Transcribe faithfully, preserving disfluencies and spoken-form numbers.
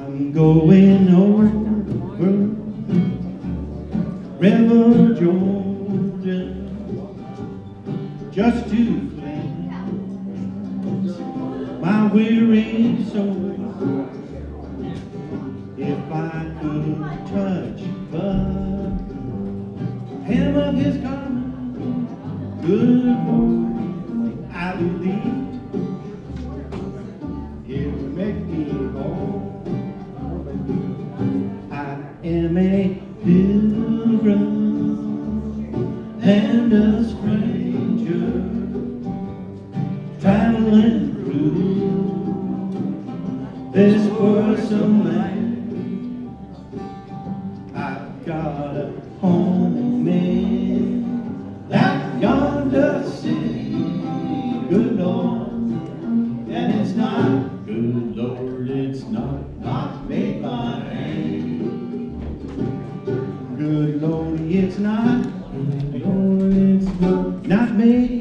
I'm going over River Georgia just to cleanse my weary soul. If I could touch the hem of his garment, good Lord, I believe it would make me whole. I am a pilgrim and a stranger, traveling through this worrisome land. I've got a home in that yonder city, good Lord, and it's not, good Lord, it's not, not made by hand. Good Lord, it's not, good Lord, it's not, not made